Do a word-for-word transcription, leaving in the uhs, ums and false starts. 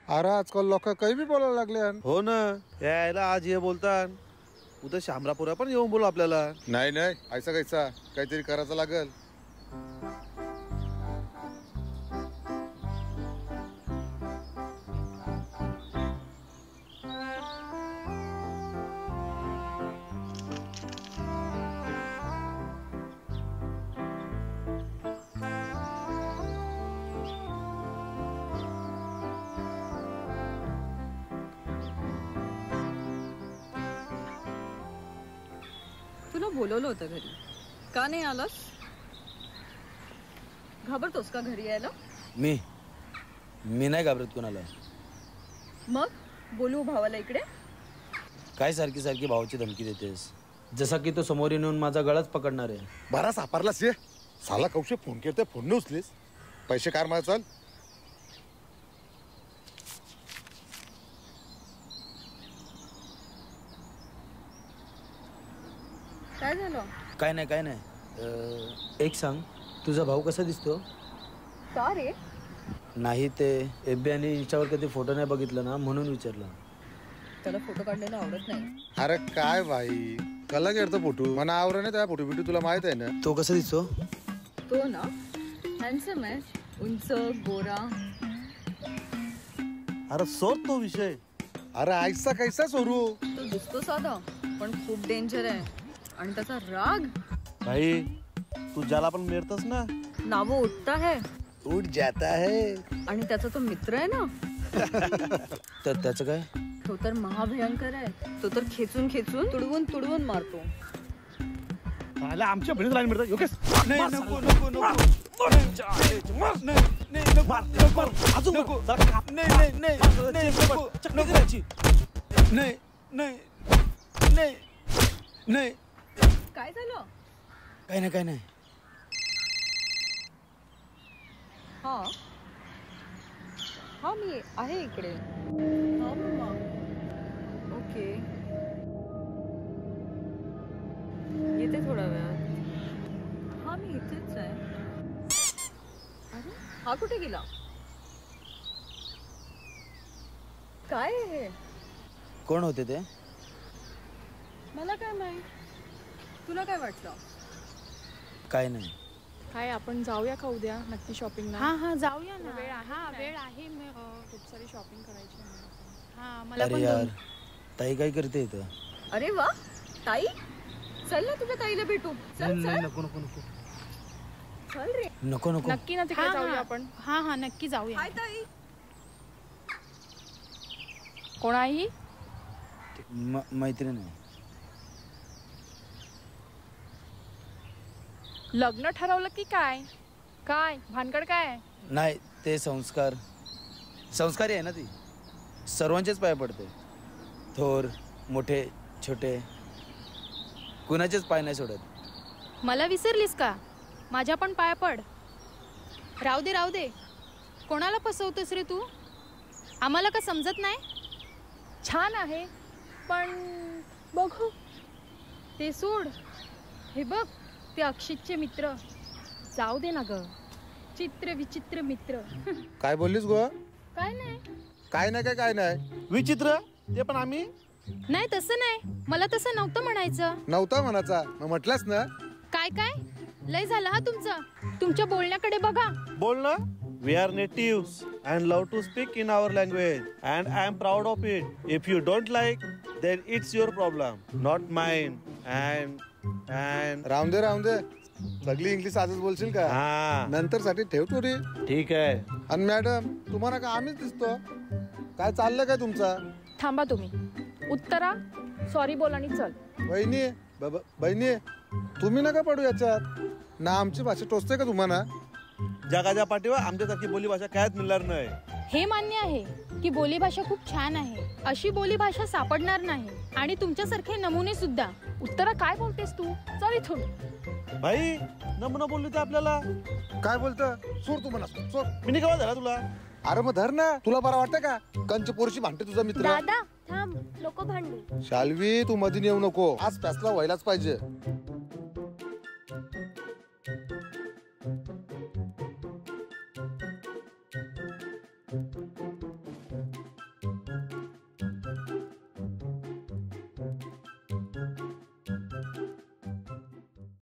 अरे आजकाल लोक काही बी बोलायला लागले. हो ना, यायला आज हे बोलतात उद्या शामरापुरा पण येऊन बोलू आपल्याला. नाही नाही ऐसा कैसा काहीतरी करायचं लागल. तुला बोलवलं होतं घरी, का नाही आलास? घाबरतोस का घरी यायला? मी मी नाही घाबरत कोणाला. मग बोलू भावाला इकडे? काय सारखी सारखी भावाची धमकी देतेस, जसा की तो समोर येऊन माझा गळाच पकडणार आहे. बरा सापडलास ये. साला कौशे फोन केलते, फोन न उचलीस. पैसे कार मला चाल. काय झालं? काय नाही काय नाही. एक सांग, तुझा भाऊ कसा दिसतो? का रे? नाही ते एफ बी आणि इंस्टावर कधी फोटो नाही बघितलं ना, म्हणून विचारलं. त्याला फोटो काढलेला आवडत नाही. अरे काय भाई, कला घेतो फोटो मला आवड नाही. त्या फोटो बिटू तुला माहित आहे ना. तो कसा दिसतो? तो ना हँडसम आहे, उंच गोरा. अरे सोड तो विषय. अरे ऐसा कैसा सोरू. तो दिसतो साधा पण खूप डेंजर आहे. आणि त्याचा राग भाई, तू ज्याला पण मिळतस ना, नावो उठता है उठ जाता है. आणि त्याचा तो मित्र आहे ना, तर त्याचं काय? तो तर महाभयंकर आहे. तो तर खेचून खेचून तुडवून तुडवून मारतो. आमच्या बहिणीला लाईन मिळतात. योगेश नाही नको नको नको नाही. काय झालं? काय नाही काय नाही. हा हा मी आहे इकडे. हा मम्मा. ओके, येते थोडा वेळात. हा मी इथेच आहे. अरे हा कुठे गेला? काय आहे हे? कोण होते ते? मला काय माहित. तुला काय वाटलं? काय नाही. काय आपण जाऊया का उद्या नक्की शॉपिंगला? हा हा जाऊया ना. वेळ आहे? हा वेळ आहे. मी खूप सारी शॉपिंग करायची आहे. हा मला अरे पण यार, दोन- ताई काय करते इथं? अरे वा, ताई चल ना तुझ्या ताईला भेटू. चल चल नको नको नको चल रे. नको नको. नक्की ना तिकडे हा, जाऊया हा. आपण. हा हा नक्की जाऊया. हाय ताई. कोणाही म- मैत्रीण आहे. लग्न ठरवलं की काय? काय भानगड काय? नाही ते संस्कार संस्कारी आहे ना ती. सर्वांचेच पाय पडते, थोर मोठे छोटे, कुणाचेच पाय नाही सोडत. मला विसरलीस का? माझ्या पण पाया पड. राहू दे राहू दे. कोणाला फसवतोस रे तू? आम्हाला का समजत नाही? छान आहे पण बघू. ते सोड. हे बघ, ते अक्षितचे मित्र. जाऊ दे ना ग. चित्र विचित्र मित्र. काय बोललीस गो? काय नाही. काय नाही काय काय नाही. विचित्र ते पण आम्ही. नाही तसं नाही, मला तसं नव्हतं म्हणायचं. नव्हता म्हणाचा मग म्हटलास ना. काय काय लय झालं हा तुमचं. तुमच्या बोलण्याकडे बघा. बोल ना. We are natives and love to speak in our language and I am proud of it. If you don't like, then it's your problem, not mine. And and राहून दे राहून दे. सगळी इंग्लिश आजच बोलशील का? हा नंतर साठी ठेवतो रे. ठीक आहे. आणि मॅडम तुम्हाला का आम्हीच दिसतो? काय चाललं काय तुमचा? थांबा तुम्ही. उत्तरा सॉरी बोल आणि चल. बहिणी ब- बहिणी तुम्ही नका पडू याच्यात. ना आमची भाषा टोचते का तुम्हाला? जगाच्या पाठीवर आमच्यासारखी बोली भाषा कायच मिळणार नाही. हे मान्य आहे की बोलीभाषा खूप छान आहे. अशी बोलीभाषा सापडणार नाही. आणि तुमच्यासारखे नमुने सुद्धा. उत्तरा काय बोलतेस तू? चल इथून. भाई नमुना बोलली ते आपल्याला. काय बोलतं? सोड तू मला सोड. मी नाही केव्हा झाला तुला. अरे मग धर ना. तुला बरं वाटतं का कंच पोरशी भांडते तुझा मित्र? दादा थांब, नको भांडू. शाल्वी तू मधी येऊ नको. आज फॅसला व्हायलाच पाहिजे.